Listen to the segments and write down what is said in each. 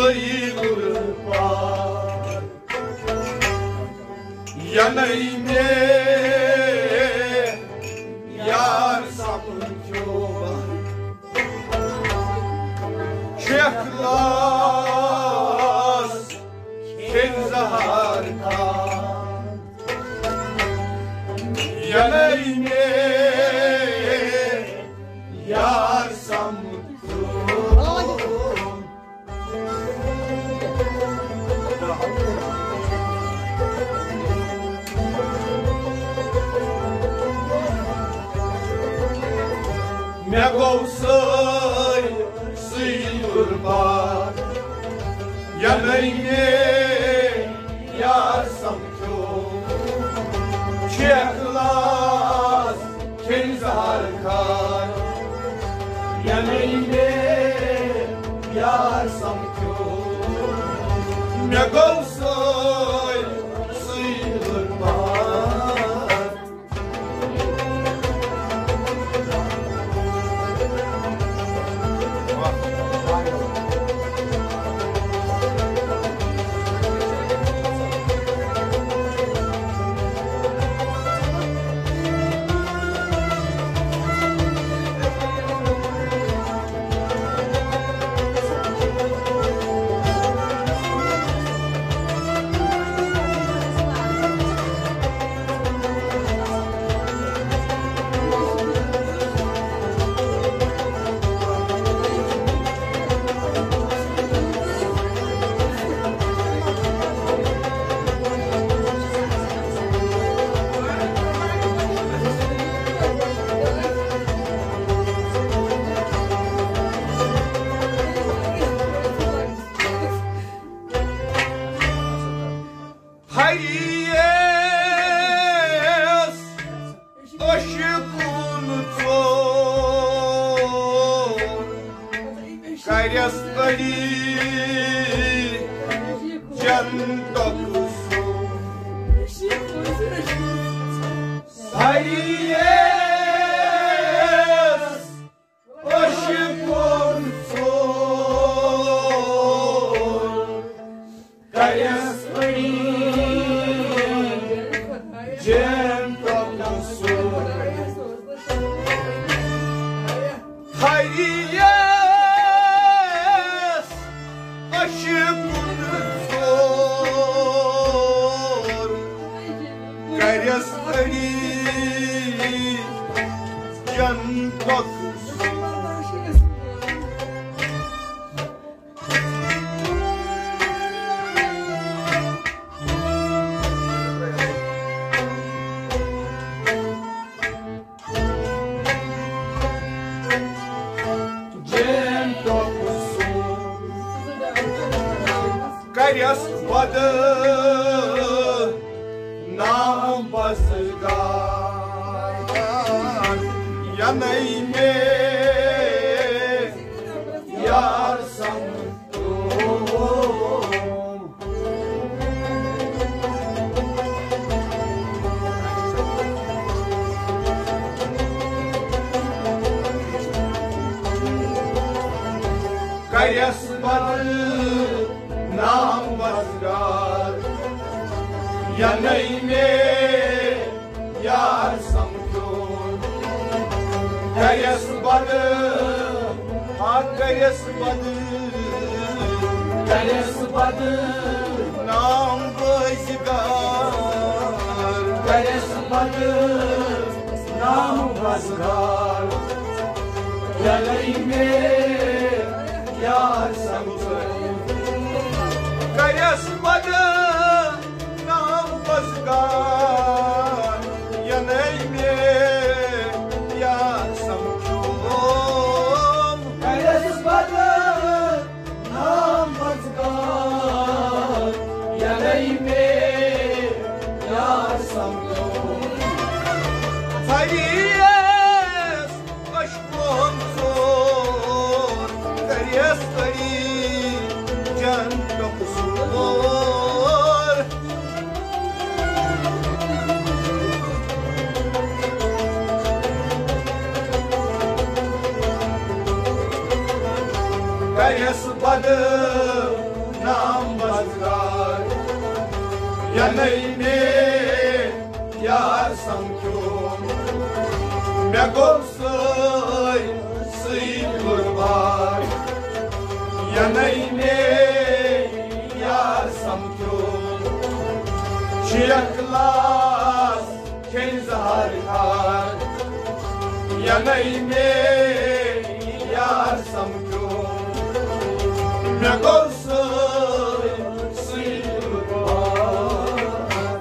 sayılır var. Yanayım yar sapınçova Çeklas kenzahar kan Yanayım yar sapınçova Megovsay sıyır var Yanayne yarsam çok Çeklas kenzar kar Yanayne yarsam çok Megovsay sıyır var Hayes aşık unutur Karyasları can dokusu Hayes aşık unutur Karyasları Cem dokusu Hayriyes aşık unutur Karyasları can dokusu Karyas vadı nam basgar Yanayım yar samtum Karyas vadı nam basgar Yanayım yar samtum Karyas vadı Karyas vadı Karyas vadı nam basgar Karyas vadı nam basgar Yanayım yar samtum Karyas vadı nam basgar Yanayım yar samtum Karyas vadı nam basgar Yanayım yar samtum Hayriyes aşk unutur Karyasları can dokusu Karyas vadı namazgar yanayne yar samkyum me gomsoy sıyırlar yanayne yar samkyum şiyaklas kenzar har yanayne yar samkyum me gomsoy sıyırlar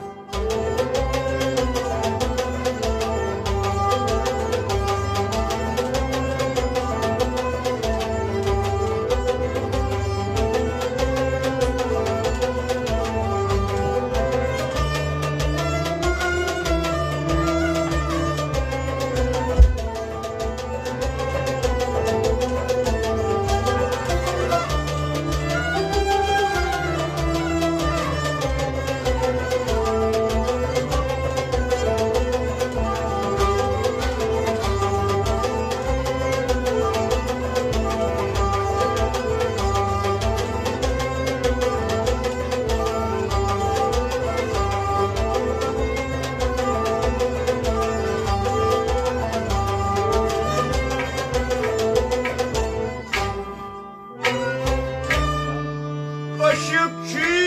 Aşıkçı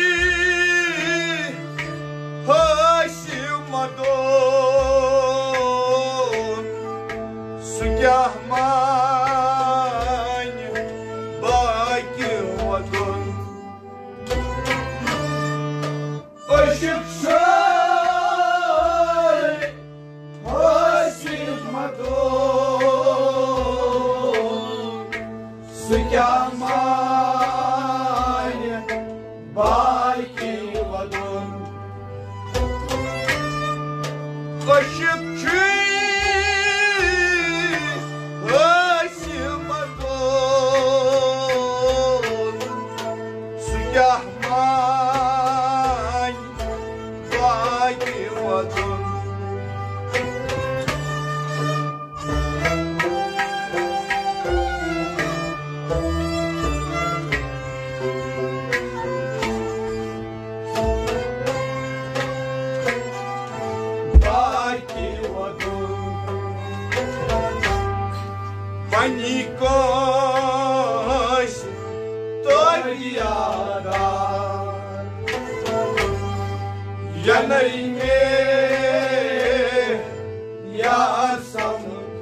Hasimadon Sugahman Bakımadon Aşıkçı Hasimadon Sugahman Bakımadon Aşıkçı Hasimadon Sugahman Bakımadon Panikos Toriadan Yanayme Yasam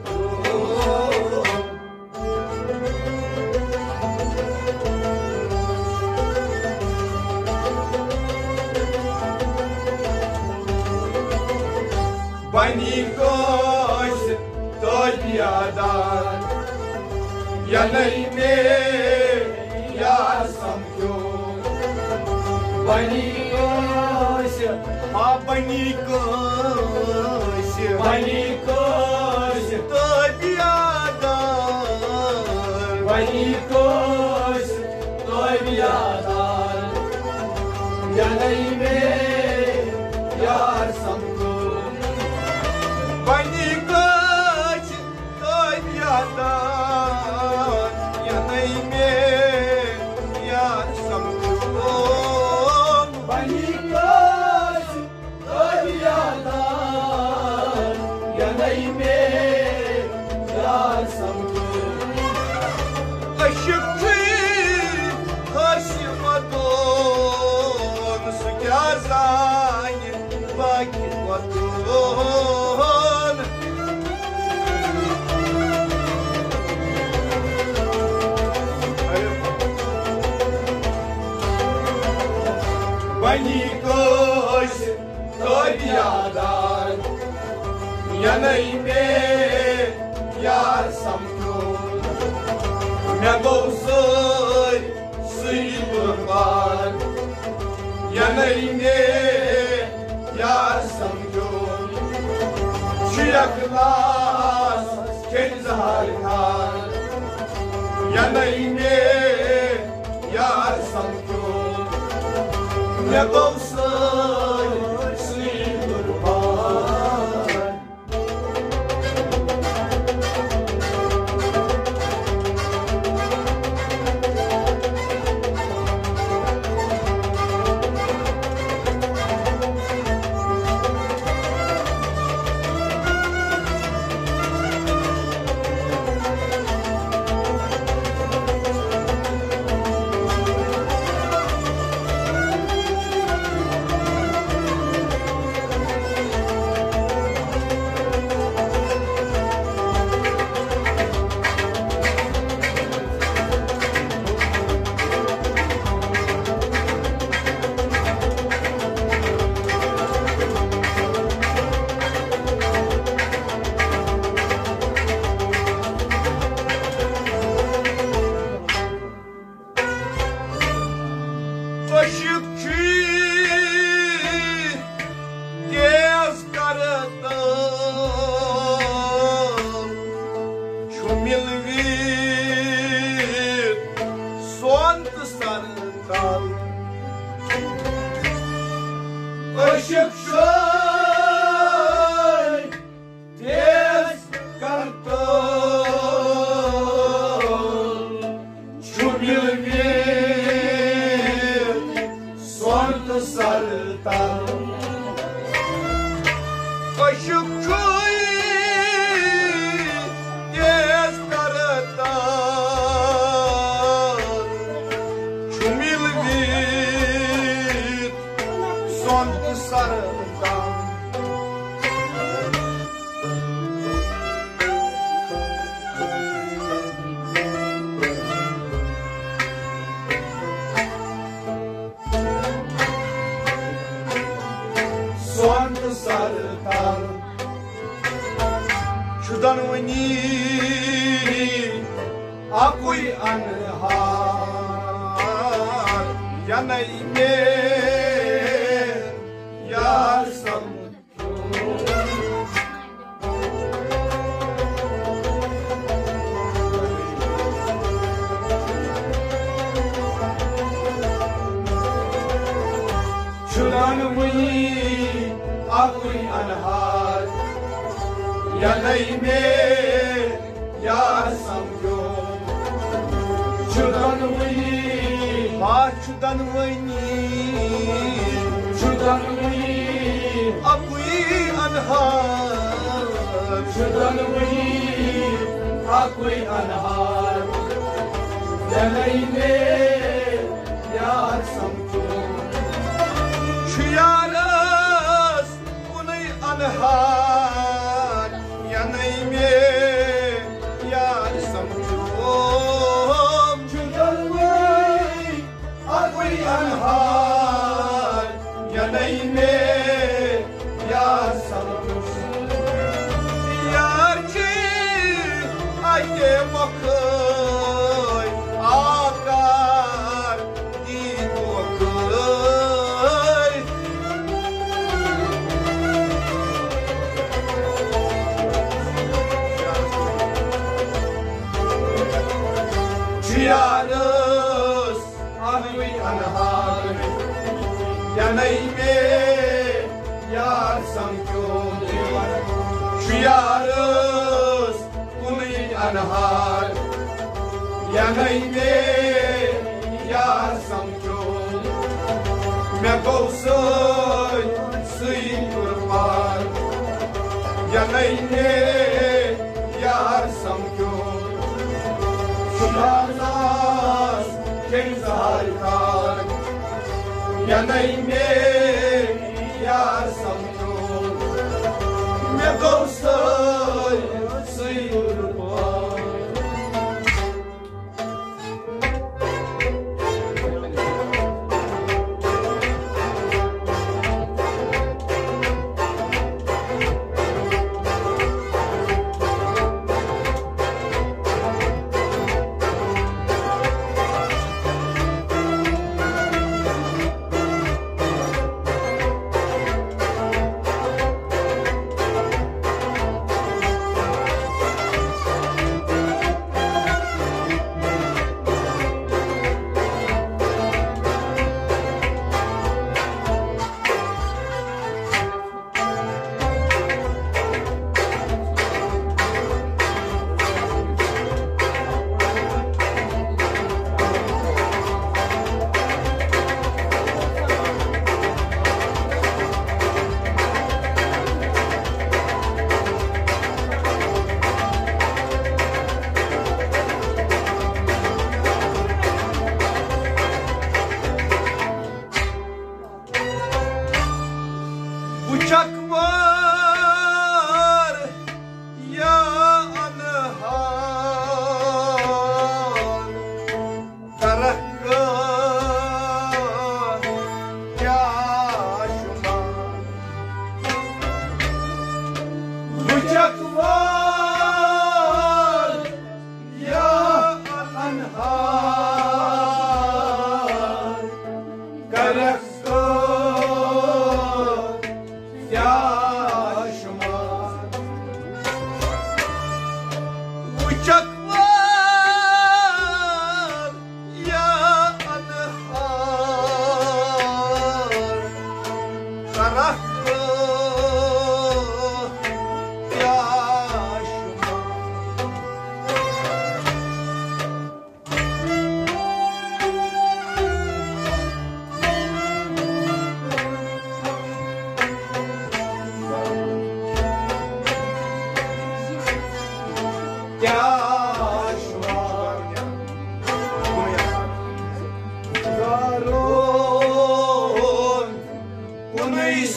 Panikos Toriadan Yanayme yasam kyum Panikos Panikos Panikos Toriadan Panikos Toriadan Yanayme yasam kyum Panikos Toriadan Yanayme yasam kyum Panikos Toriadan Yanayme yasam kyum Aşıkçı Hasimadon Sugahman Bakımadon Panikos Toriadan Yanayme yasam kyum Me gomsoy sıyırlar Yanayme yasam kyum Şiyaklas kenzar har Yanayme yasam kyum Me gomsoy sıyırlar Soğantı sarıdan Işık şöy Tez kartol Çumil bir Soğantı sarıdan Işık şöy Tez kartol Çumil bir Soğantı sarıdan Soğantı sarıdan Şudan vani Akuy anhar Yanayme Yarsam Şudan vani Akuy anhar Yanayme Yarsam Şudan vani Şudan vani Şudan vani Akuy anhar Şudan vani Akuy anhar Yanayme Yarsam Şu yaras Unay anhar Yanayme Yarsam Şudan vani Akuy anhar Yanayme Yarsam Yar ki Ayde bakay Akar Dik bakay Çiyarız Ahvi anhar Yanayme Yarsam Çiyarız Unay anhar Yanayme Yarsam Me kovsoy Sıyın kurban Yanayme Yarsam Şularlas Kenzarkar Yanayme Yarsam Me kovsoy Sıyın kurban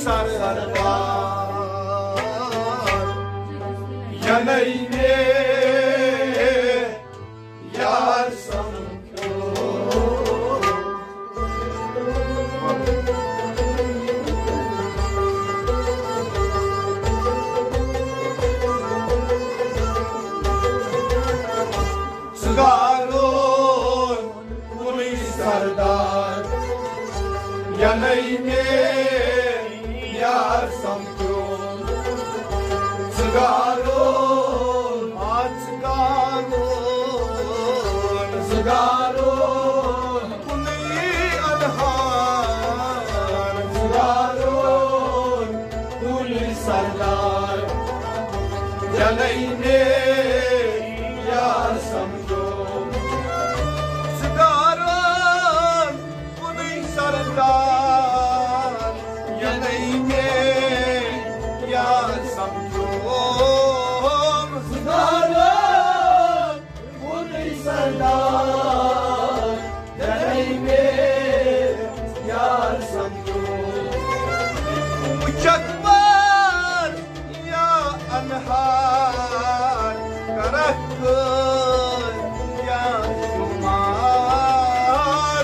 सरदार यनई में यार समझो सुगारोन पुलिस सरदार यनई में यार समझो सुगारोन सुगारोन पुलिस अनहार सुगारोन पुलिस सरदार यनई में यार समझो सुगारोन पुलिस सरदार यनई में यार समझो सुगारोन पुलिस सरदार यनई में यार समझो मुझकबर या अनहार करकर या शुमार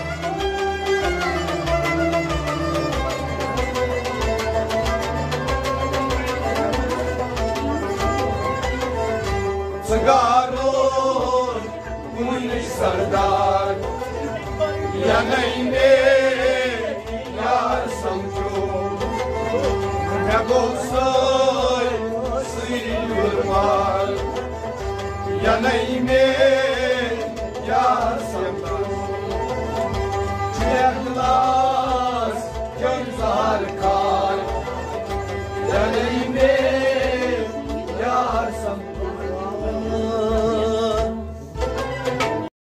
सुगारोन पुलिस सरदार यनई में यार समझो यनई में